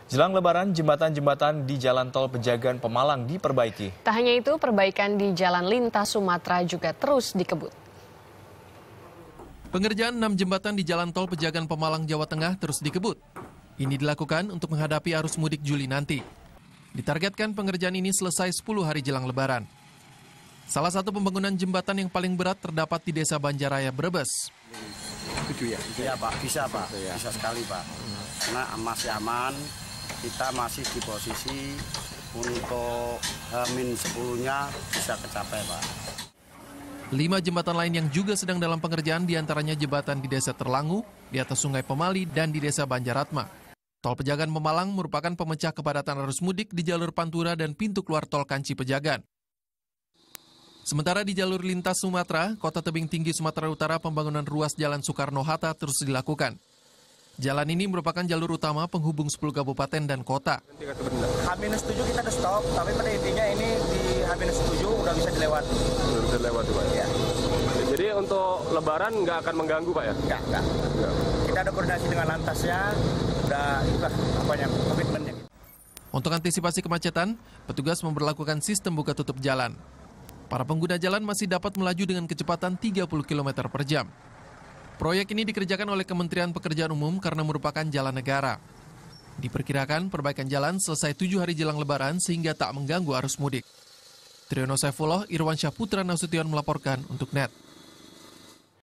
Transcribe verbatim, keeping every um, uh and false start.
Jelang Lebaran, jembatan-jembatan di Jalan Tol Pejagan Pemalang diperbaiki. Tak hanya itu, perbaikan di Jalan Lintas Sumatera juga terus dikebut. Pengerjaan enam jembatan di Jalan Tol Pejagan Pemalang, Jawa Tengah terus dikebut. Ini dilakukan untuk menghadapi arus mudik Juli nanti. Ditargetkan pengerjaan ini selesai sepuluh hari jelang Lebaran. Salah satu pembangunan jembatan yang paling berat terdapat di Desa Banjaraya, Brebes. Ya, ya Pak, bisa Pak, bisa sekali Pak. Karena masih aman, kita masih di posisi untuk H sepuluh-nya bisa kecapai Pak. Lima jembatan lain yang juga sedang dalam pengerjaan diantaranya jembatan di Desa Terlangu, di atas Sungai Pemali, dan di Desa Banjaratma. Tol Pejagan Pemalang merupakan pemecah kepadatan arus mudik di jalur Pantura dan pintu keluar tol Kanci Pejagan. Sementara di jalur lintas Sumatera, Kota Tebing Tinggi Sumatera Utara, pembangunan ruas Jalan Soekarno-Hatta terus dilakukan. Jalan ini merupakan jalur utama penghubung sepuluh kabupaten dan kota. H minus tujuh kita udah stop, tapi pada intinya ini di H minus tujuh udah bisa dilewati. Udah bisa dilewati Pak ya? Jadi untuk Lebaran nggak akan mengganggu Pak ya? Nggak, nggak. nggak. Kita ada koordinasi dengan lantasnya, udah itulah apanya, komitmennya. Untuk antisipasi kemacetan, petugas memberlakukan sistem buka tutup jalan. Para pengguna jalan masih dapat melaju dengan kecepatan tiga puluh kilometer per jam. Proyek ini dikerjakan oleh Kementerian Pekerjaan Umum karena merupakan jalan negara. Diperkirakan perbaikan jalan selesai tujuh hari jelang Lebaran sehingga tak mengganggu arus mudik. Triyono Saifullah, Irwansyah Putra Nasution melaporkan untuk N E T.